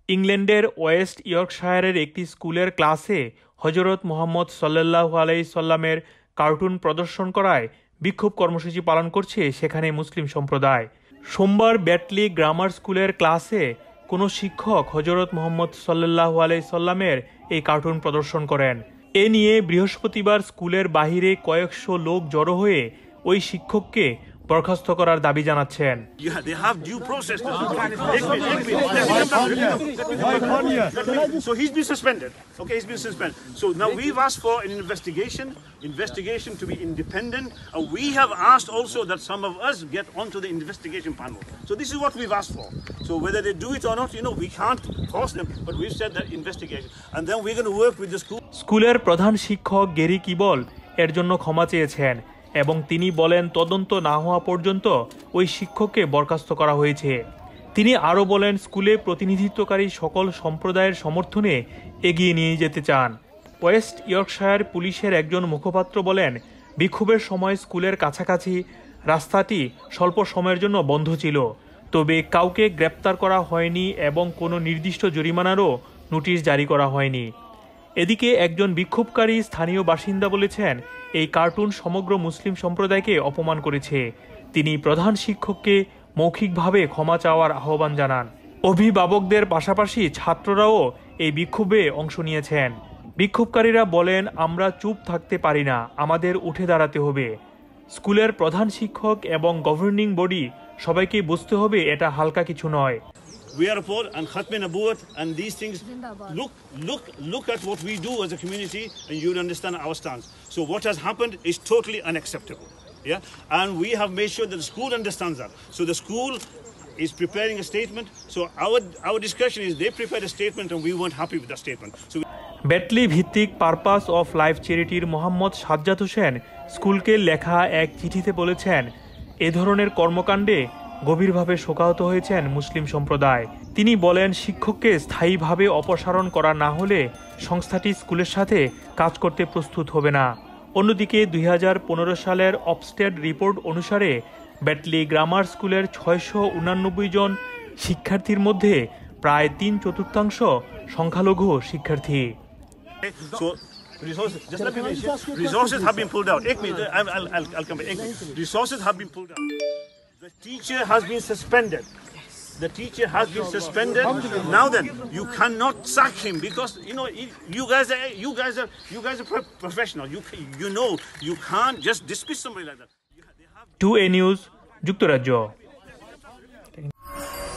ইংল্যান্ডের ওয়েস্ট ইয়র্কশায়ারের একটি স্কুলের ক্লাসে হজরত মুহাম্মদ সাল্লাল্লাহু আলাইহি সাল্লামের কার্টুন প্রদর্শন করায় বিক্ষোভ কর্মসূচি পালন করছে সেখানে মুসলিম সম্প্রদায়। সোমবার ব্যাটলি গ্রামার স্কুলের ক্লাসে কোনো শিক্ষক হজরত মুহাম্মদ সাল্লাল্লাহু আলাইহি সাল্লামের এই কার্টুন প্রদর্শন করেন। এ নিয়ে বৃহস্পতিবার স্কুলের বাহিরে কয়েকশো লোক জড়ো হয়ে ওই শিক্ষককে বরখাস্ত করার দাবি জানাচ্ছেন। So he's been suspended. Okay, he's been suspended. So now we've asked for an investigation to be independent. We have asked also that some of us get onto the investigation panel. So this is what we've asked for. So whether they do it or not, we can't force them, but we've said that investigation. And then we're going to work with the school. স্কুলের প্রধান শিক্ষক Gary কিবল এর জন্য ক্ষমা চেয়েছেন এবং তিনি বলেন তদন্ত না হওয়া পর্যন্ত ওই শিক্ষককে বরখাস্ত করা হয়েছে। তিনি আরও বলেন স্কুলে প্রতিনিধিত্বকারী সকল সম্প্রদায়ের সমর্থনে এগিয়ে নিয়ে যেতে চান। ওয়েস্ট ইয়র্কশায়ার পুলিশের একজন মুখপাত্র বলেন, বিক্ষোভের সময় স্কুলের কাছাকাছি রাস্তাটি স্বল্প সময়ের জন্য বন্ধ ছিল, তবে কাউকে গ্রেপ্তার করা হয়নি এবং কোনো নির্দিষ্ট জরিমানারও নোটিশ জারি করা হয়নি। এদিকে একজন বিক্ষোভকারী স্থানীয় বাসিন্দা বলেছেন, এই কার্টুন সমগ্র মুসলিম সম্প্রদায়কে অপমান করেছে। তিনি প্রধান শিক্ষককে মৌখিকভাবে ক্ষমা চাওয়ার আহ্বান জানান। অভিভাবকদের পাশাপাশি ছাত্ররাও এই বিক্ষোভে অংশ নিয়েছেন। বিক্ষোভকারীরা বলেন, আমরা চুপ থাকতে পারি না, আমাদের উঠে দাঁড়াতে হবে। স্কুলের প্রধান শিক্ষক এবং গভর্নিং বডি সবাইকে বুঝতে হবে এটা হালকা কিছু নয়। We are for and Khatme Nabuwat and these things. Look at what we do as a community, and you'll understand our stance. So what has happened is totally unacceptable. Yeah, and we have made sure that the school understands that. So the school is preparing a statement. So our discussion is they prepared a statement, and we weren't happy with that statement. So Batley ভিত্তিক purpose of life চ্যারিটির মোহাম্মদ সাজ্জাদ হোসেন স্কুলকে লেখা এক চিঠিতে বলেছেন, এ ধরনের কর্মকাণ্ডে গভীরভাবে শোকাহত হয়েছেন মুসলিম সম্প্রদায়। তিনি বলেন, শিক্ষককে স্থায়ীভাবে অপসারণ করা না হলে সংস্থাটি স্কুলের সাথে কাজ করতে প্রস্তুত হবে না। অন্যদিকে 2015 সালের অফস্টেড রিপোর্ট অনুসারে ব্যাটলি গ্রামার স্কুলের 689 জন শিক্ষার্থীর মধ্যে প্রায় 3/4 সংখ্যালঘু শিক্ষার্থী। Resources have been pulled out. I'll come back. Resources have been pulled out. The teacher has been suspended. The teacher has been suspended. Now then, you cannot sack him because you guys are professional. You can't just dismiss somebody like that. 2A news, যুক্তরাজ্য।